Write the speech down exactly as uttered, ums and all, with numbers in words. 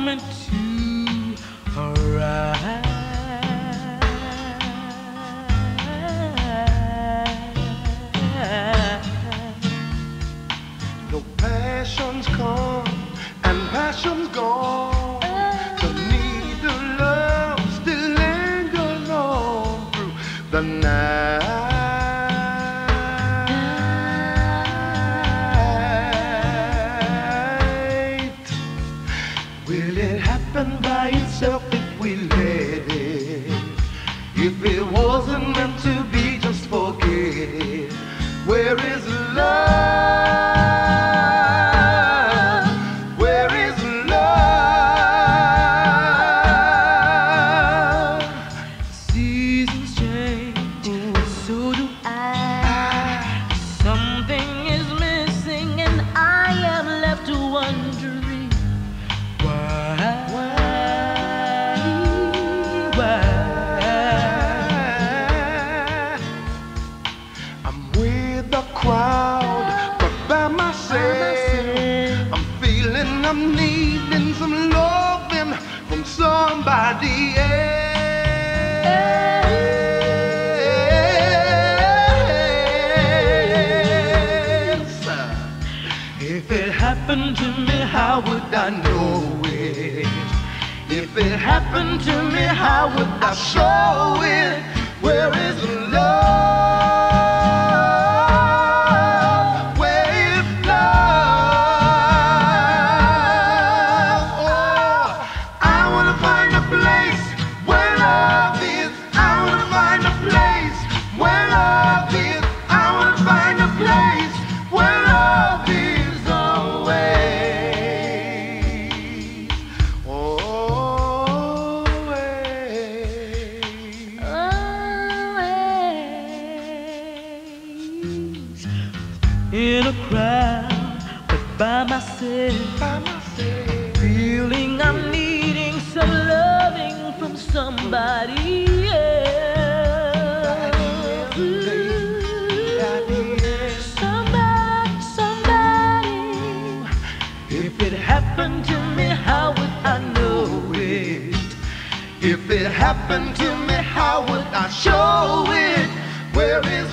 moment to arrive. No passion's come and passion's gone, but neither love still lingers on through the night. Will it happen by itself if we let it? If it wasn't meant to be, just forget it. Where is love? Where is love? Seasons change, and so do I. Something is missing, and I am left wondering why. Why? I'm with the crowd, but by myself. I'm feeling I'm needing some loving from somebody else. If it happened to me, how would I know it? If it happened to me, how would I show it? Where is love? Where is love? Oh, I wanna find a place where love is. I wanna find a place where love is. I wanna find a place where love is always. Always in a crowd, but by myself, By myself. feeling I'm needing some loving from somebody else. Somebody, somebody. If it happened to me, how would I know it? If it happened to me, how would I show it? Where is